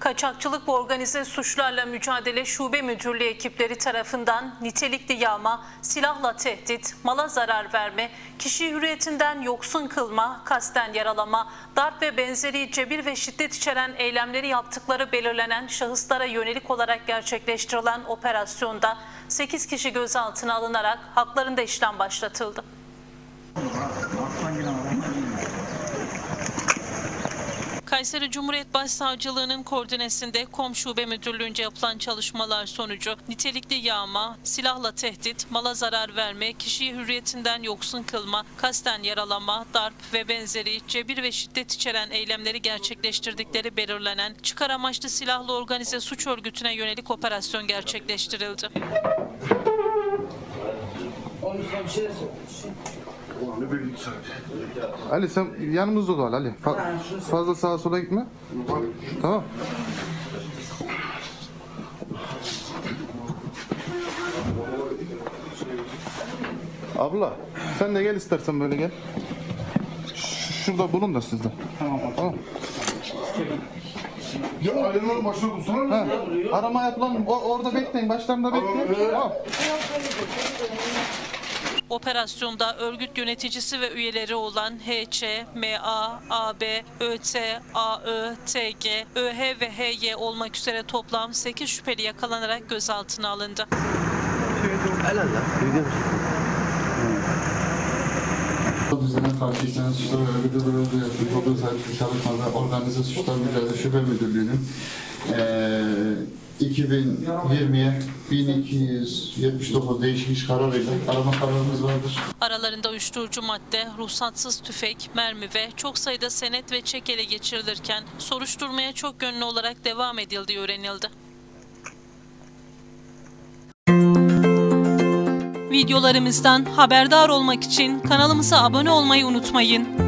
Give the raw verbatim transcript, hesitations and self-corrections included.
Kaçakçılık ve Organize Suçlarla Mücadele Şube Müdürlüğü ekipleri tarafından nitelikli yağma, silahla tehdit, mala zarar verme, kişiyi hürriyetinden yoksun kılma, kasten yaralama, darp ve benzeri cebir ve şiddet içeren eylemleri yaptıkları belirlenen şahıslara yönelik olarak gerçekleştirilen operasyonda sekiz kişi gözaltına alınarak haklarında işlem başlatıldı. Kayseri Cumhuriyet Başsavcılığı'nın koordinesinde KOM Şube Müdürlüğü'nce yapılan çalışmalar sonucu nitelikli yağma, silahla tehdit, mala zarar verme, kişiyi hürriyetinden yoksun kılma, kasten yaralama, darp ve benzeri cebir ve şiddet içeren eylemleri gerçekleştirdikleri belirlenen çıkar amaçlı silahlı organize suç örgütüne yönelik operasyon gerçekleştirildi. Ali sen yanımızda kal Ali. Fa fazla sağa sola gitme. Tamam. Abla sen de gel istersen böyle gel. Şurada bulun da sizde. Tamam. Tamam. Ya ailenin başına dursana. Arama yapılan orada bekleyin. Başlarında bekleyin. Tamam. Operasyonda örgüt yöneticisi ve üyeleri olan H Ç, M A, A B, Ö T, A Ö, T G, Ö H ve H Y olmak üzere toplam sekiz şüpheli yakalanarak gözaltına alındı. Düzene karşı işlenen suçlar ve örgütü bölümünde yaptığı olduğu sahip çalışmada Organize Suçlar Mücadele Şube Müdürlüğü'nün iki bin yirmiye bin iki yüz yetmiş dokuz değişik iş kararıyla arama kararımız vardır. Aralarında uyuşturucu madde, ruhsatsız tüfek, mermi ve çok sayıda senet ve çek ele geçirilirken soruşturmaya çok yönlü olarak devam edildiği öğrenildi. Videolarımızdan haberdar olmak için kanalımıza abone olmayı unutmayın.